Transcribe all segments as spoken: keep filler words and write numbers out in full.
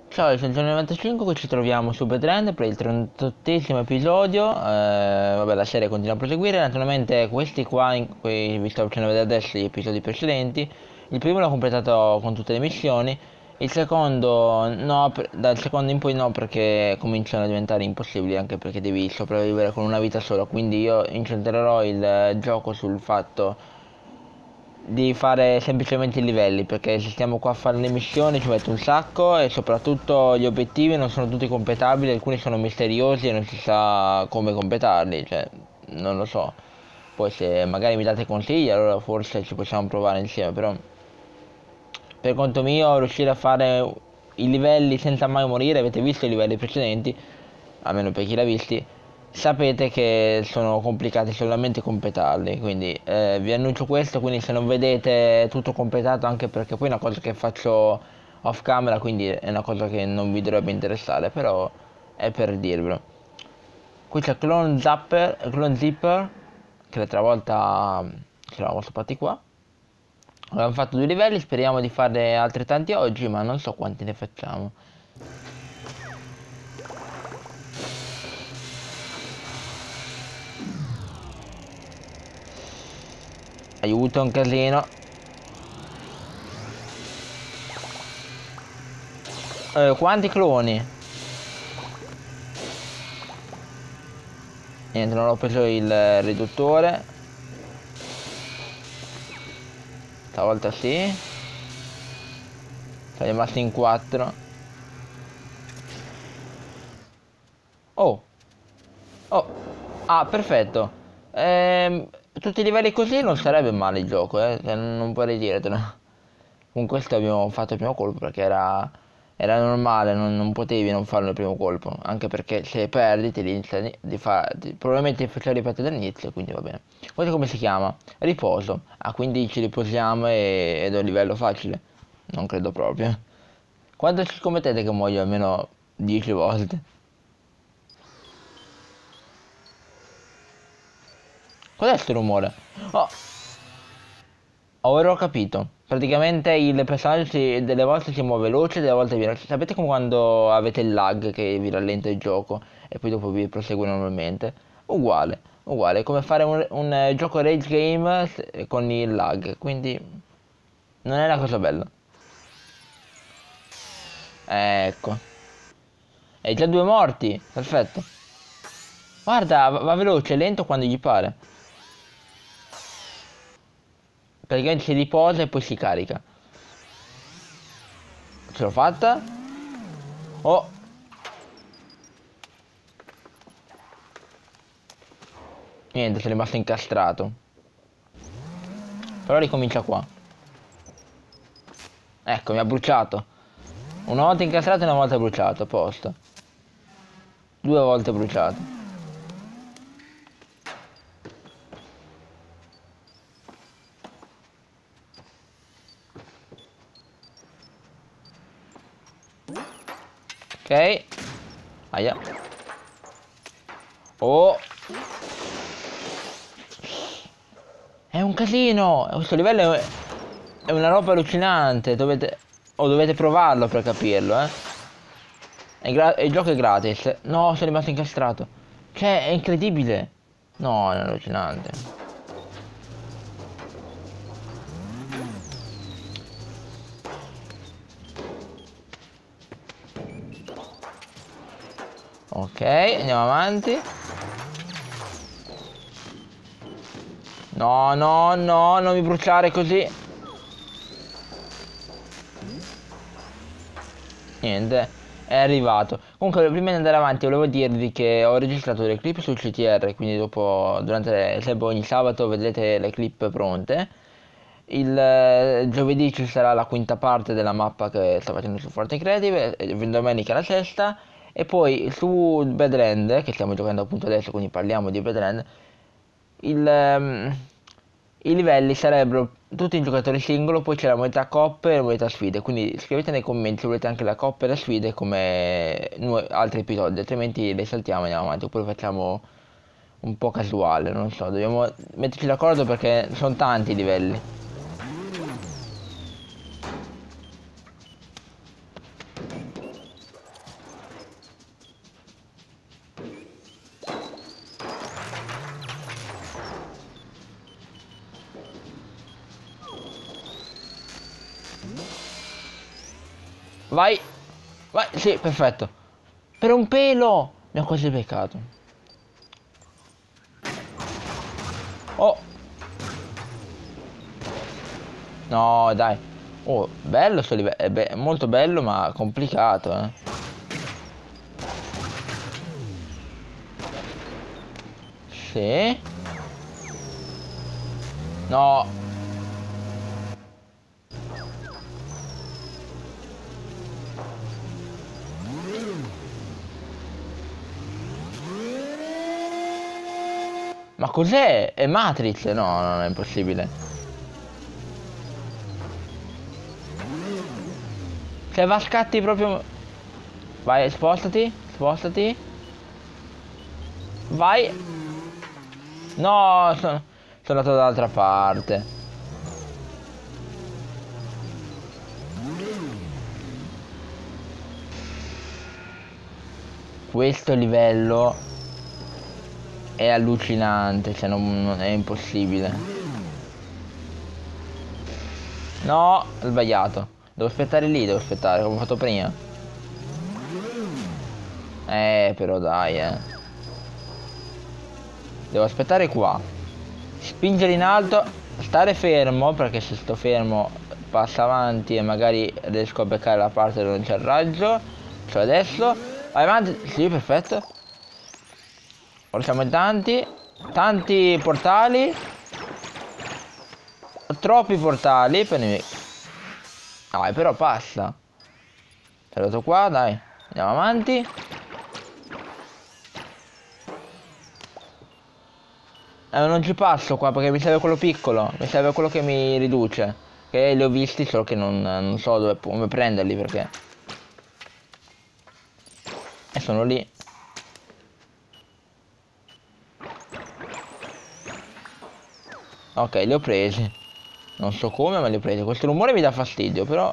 Ciao, sono il novantacinque, qui ci troviamo su Bedrand per il trentottesimo episodio. Eh, vabbè, la serie continua a proseguire. Naturalmente questi qua, in cui vi sto facendo vedere adesso gli episodi precedenti. Il primo l'ho completato con tutte le missioni. Il secondo no, per- dal secondo in poi no, perché cominciano a diventare impossibili, anche perché devi sopravvivere con una vita sola. Quindi io incentrerò il eh, gioco sul fatto di fare semplicemente i livelli, perché se stiamo qua a fare le missioni ci mette un sacco e soprattutto gli obiettivi non sono tutti completabili, alcuni sono misteriosi e non si sa come completarli, cioè non lo so. Poi se magari mi date consigli allora forse ci possiamo provare insieme, però per conto mio riuscire a fare i livelli senza mai morire, avete visto i livelli precedenti, almeno per chi l'ha visti, sapete che sono complicati solamente completarli, quindi eh, vi annuncio questo, quindi se non vedete tutto completato, anche perché poi è una cosa che faccio off camera, quindi è una cosa che non vi dovrebbe interessare, però è per dirvelo. Qui c'è Clone Zapper, Clone Zipper, che l'altra volta ce l'avevamo soppati qua. Abbiamo fatto due livelli, speriamo di farne altrettanti oggi, ma non so quanti ne facciamo. Aiuto, un casino. Eh, quanti cloni? Niente, non ho preso il eh, riduttore. Stavolta sì. Siamo rimasti in quattro. Oh, oh. Ah, perfetto. Ehm, tutti i livelli così non sarebbe male il gioco, eh. Cioè, non vorrei dirtelo. Con questo abbiamo fatto il primo colpo perché era, era normale, non, non potevi non farlo il primo colpo. Anche perché se perdi ti inizia di, di fare. Probabilmente ti faccio ripetere dall'inizio, quindi va bene. Questo come si chiama? Riposo. Ah, quindi ci riposiamo e, ed è un livello facile. Non credo proprio. Quanto ci scommettete che muoio almeno dieci volte? Cos'è sto rumore? Oh, ora ho capito. Praticamente il personaggio si- delle volte si muove veloce, delle volte viene. Sapete come quando avete il lag che vi rallenta il gioco e poi dopo vi prosegue normalmente? Uguale, uguale, è come fare un, un, eh, gioco rage game s- con il lag, quindi non è una cosa bella. Ecco. E già due morti, perfetto. Guarda, va, va veloce, lento quando gli pare. Praticamente si riposa e poi si carica. Ce l'ho fatta? Oh, niente, sono rimasto incastrato. Però ricomincia qua. Ecco, mi ha bruciato. Una volta incastrato e una volta bruciato, a posto. Due volte bruciato. Ok. Aia. Oh. È un casino. Questo livello è, è una roba allucinante. Dovete... O dovete provarlo per capirlo, eh. È gra- il gioco è gratis. No, sono rimasto incastrato. Cioè, è incredibile. No, è allucinante. Ok, andiamo avanti. No, no, no, non mi bruciare così. Niente, è arrivato. Comunque, prima di andare avanti, volevo dirvi che ho registrato delle clip sul C T R, quindi dopo, durante le, sempre ogni sabato vedrete le clip pronte. Il eh, giovedì ci sarà la quinta parte della mappa che sto facendo su Forte Incredible, e domenica la sesta, e poi su Bedrand, che stiamo giocando appunto adesso, quindi parliamo di Bedrand, il, ehm, i livelli sarebbero tutti in giocatore singolo, poi c'è la modalità coppe e la modalità sfide, quindi scrivete nei commenti se volete anche la coppa e la sfide come nu- altri episodi, altrimenti le saltiamo e andiamo avanti, oppure facciamo un po' casuale, non so, dobbiamo metterci d'accordo perché sono tanti i livelli. Vai. Vai, sì, perfetto. Per un pelo. Mi ho quasi beccato. Oh. No, dai. Oh, bello sto livello. È be molto bello, ma complicato, eh. Sì. No. Ma cos'è? È Matrix? No, non è impossibile. Cioè va a scatti proprio. Vai, spostati. Spostati. Vai. No, sono, sono andato dall'altra parte. Questo livello è allucinante, cioè non, non è impossibile. No, ho sbagliato. Devo aspettare lì, devo aspettare, come ho fatto prima. Eh, però dai, eh. Devo aspettare qua. Spingere in alto, stare fermo, perché se sto fermo passa avanti e magari riesco a beccare la parte dove non c'è il raggio. Cioè adesso, vai avanti, sì, perfetto. Ora siamo in tanti, tanti portali. Troppi portali per me. Dai, però passa. Sono arrivato qua, dai. Andiamo avanti. Eh, non ci passo qua perché mi serve quello piccolo. Mi serve quello che mi riduce. Che li ho visti, solo che non, non so dove, come prenderli perché. E sono lì. Ok, li ho presi. Non so come, ma li ho presi. Questo rumore mi dà fastidio, però.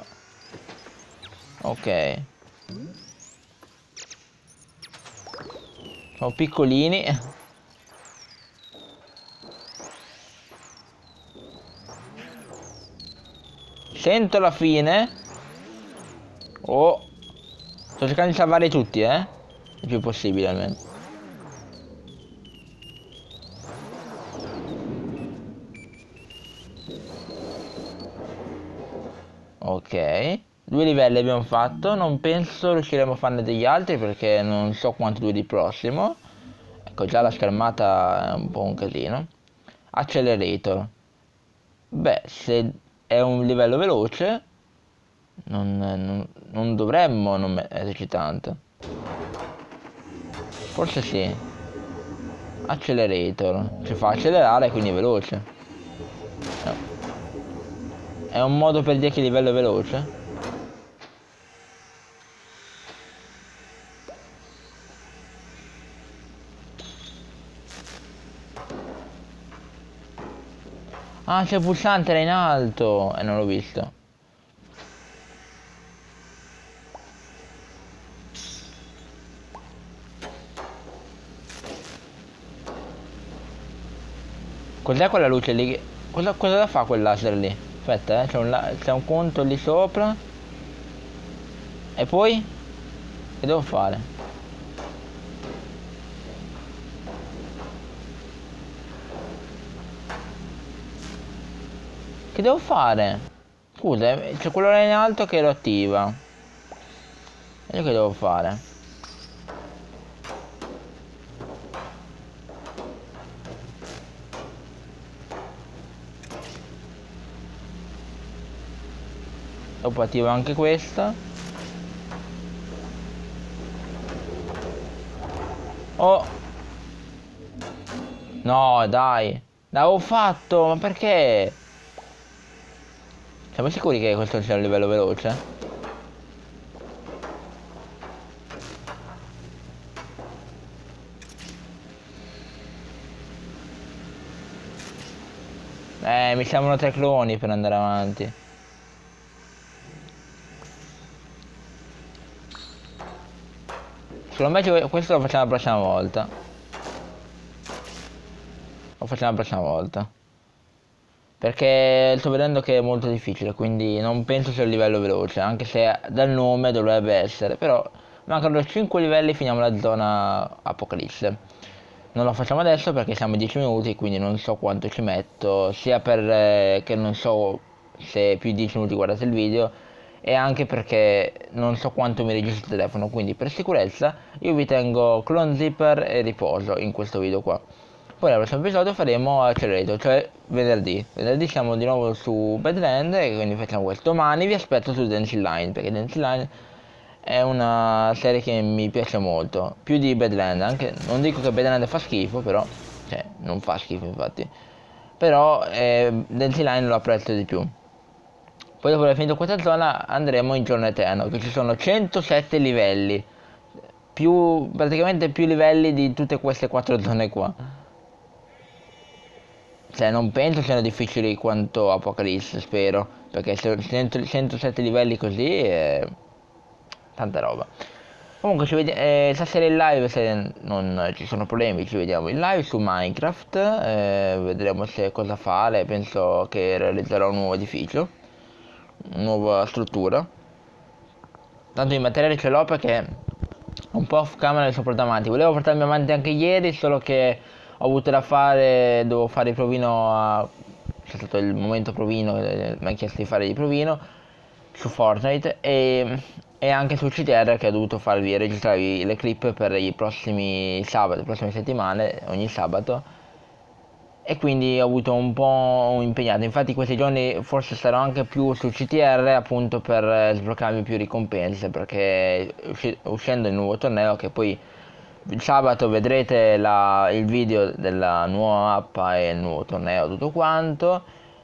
Ok. Sono piccolini. Sento la fine. Oh. Sto cercando di salvare tutti, eh. Il più possibile almeno. Ok. Due livelli abbiamo fatto. Non penso riusciremo a farne degli altri perché non so quanto duri il prossimo. Ecco, già la schermata è un po' un casino. Accelerator. Beh, se è un livello veloce non, non, non dovremmo non metterci tanto. Forse sì. Accelerator. Ci fa accelerare, quindi è veloce. No. È un modo per dire che il livello è veloce? Ah, c'è il pulsante, era in alto. E eh, non l'ho visto. Cos'è quella luce lì? Cosa, cosa fa quel laser lì? Aspetta, eh, c'è un, c'è un conto lì sopra. E poi? Che devo fare? Che devo fare? Scusa, eh, c'è quello là in alto che lo attiva. E io che devo fare? Dopo attivo anche questa. Oh. No, dai. L'avevo fatto, ma perché? Siamo sicuri che questo sia un livello veloce? Eh, mi servono tre cloni per andare avanti. Secondo me questo lo facciamo la prossima volta. Lo facciamo la prossima volta. perché sto vedendo che è molto difficile, quindi non penso sia un livello veloce, anche se dal nome dovrebbe essere, però mancano cinque livelli, finiamo la zona Apocalisse. Non lo facciamo adesso perché siamo a dieci minuti, quindi non so quanto ci metto, sia per eh, che non so se più di dieci minuti guardate il video, e anche perché non so quanto mi registro il telefono, quindi per sicurezza io vi tengo clone zipper e riposo in questo video qua. Poi nel prossimo episodio faremo Accelerator, cioè venerdì. Venerdì siamo di nuovo su Badland e quindi facciamo questo. Domani vi aspetto su Dancing Line, perché Dancing Line è una serie che mi piace molto, più di Badland, anche non dico che Badland fa schifo, però, cioè, non fa schifo infatti, però eh, Dancing Line lo apprezzo di più. Poi dopo aver finito questa zona andremo in Giorno Eterno, che ci sono centosette livelli, più, praticamente più livelli di tutte queste quattro zone qua. Cioè non penso siano difficili quanto Apocalisse, spero, perché se centosette livelli così è tanta roba. Comunque ci vediamo eh, stasera in live, se non ci sono problemi ci vediamo in live su Minecraft, eh, vedremo se cosa fare, penso che realizzerò un nuovo edificio, una nuova struttura. Tanto i materiali ce l'ho perché un po' off camera li sto portando avanti, volevo portarmi avanti anche ieri, solo che ho avuto da fare, devo fare il provino a... c'è stato il momento provino, eh, mi ha chiesto di fare il provino su Fortnite e, e anche su C T R, che ho dovuto farvi registrare le clip per i prossimi sabati, le prossime settimane, ogni sabato, e quindi ho avuto un po' impegnato. Infatti questi giorni forse sarò anche più su C T R, appunto per sbloccarmi più ricompense, perché usci uscendo il nuovo torneo, che poi il sabato vedrete la, il video della nuova mappa e il nuovo torneo, tutto quanto.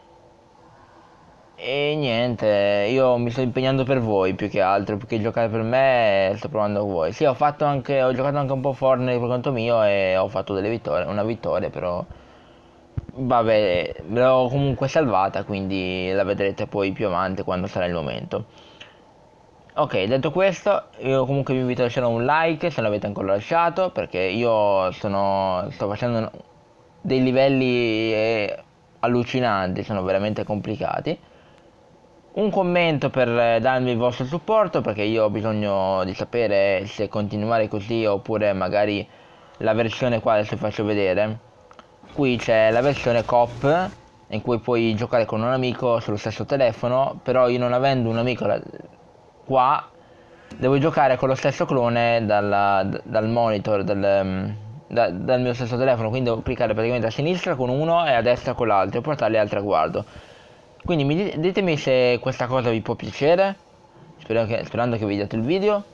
E niente, io mi sto impegnando per voi più che altro, più che giocare per me, sto provando con voi. Sì, ho fatto anche, ho giocato anche un po' Fortnite per conto mio e ho fatto delle vittorie, una vittoria, però vabbè, l'ho comunque salvata, quindi la vedrete poi più avanti quando sarà il momento. Ok, detto questo, io comunque vi invito a lasciare un like se non l'avete ancora lasciato, perché io sono, sto facendo dei livelli eh, allucinanti, sono veramente complicati. Un commento per darmi il vostro supporto, perché io ho bisogno di sapere se continuare così oppure magari la versione qua, adesso vi faccio vedere. Qui c'è la versione coop in cui puoi giocare con un amico sullo stesso telefono, però io non avendo un amico qua devo giocare con lo stesso clone dalla, dal monitor dal, da, dal mio stesso telefono, quindi devo cliccare praticamente a sinistra con uno e a destra con l'altro e portarli al traguardo. Quindi mi, ditemi se questa cosa vi può piacere, spero che, sperando che vi vediate il video.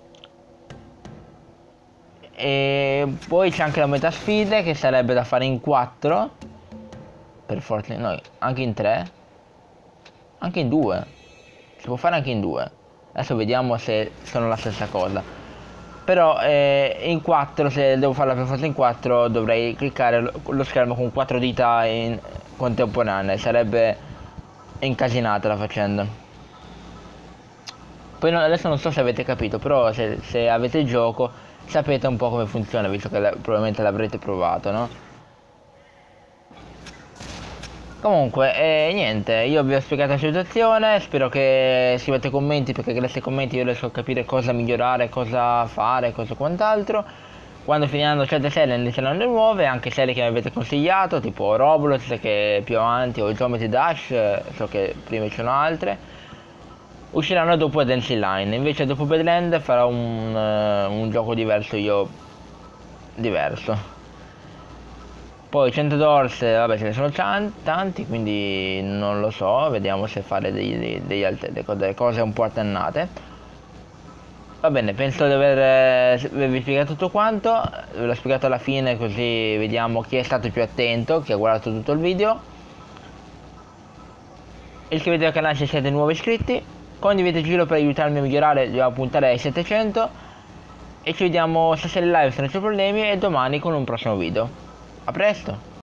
E poi c'è anche la metà sfide, che sarebbe da fare in quattro per Fortnite, no, anche in tre, anche in due, si può fare anche in due. Adesso vediamo se sono la stessa cosa. Però eh, in quattro, se devo farla per forza in quattro, dovrei cliccare lo, lo schermo con quattro dita in contemporanea. Sarebbe incasinata la faccenda. Poi no, adesso non so se avete capito, però se, se avete il gioco sapete un po' come funziona, visto che la, probabilmente l'avrete provato, no? Comunque, eh, niente, io vi ho spiegato la situazione, spero che scrivete commenti, perché grazie ai commenti io riesco a capire cosa migliorare, cosa fare, cosa quant'altro. Quando finiranno certe serie ne saranno nuove, anche serie che mi avete consigliato, tipo Roblox, che più avanti, o Geometry Dash, so che prima ci sono altre, usciranno dopo Dancing Line. Invece dopo Badland farò un, uh, un gioco diverso io, diverso. Poi cento dollars, vabbè, ce ne sono tanti, quindi non lo so, vediamo se fare dei, dei, dei altre, delle cose un po' alternate. Va bene, penso di aver, avervi spiegato tutto quanto, ve l'ho spiegato alla fine, così vediamo chi è stato più attento, chi ha guardato tutto il video. Iscrivetevi al canale se siete nuovi iscritti, condividete il giro per aiutarmi a migliorare, devo puntare ai settecento, e ci vediamo stasera in live se non c'è problemi e domani con un prossimo video. A presto!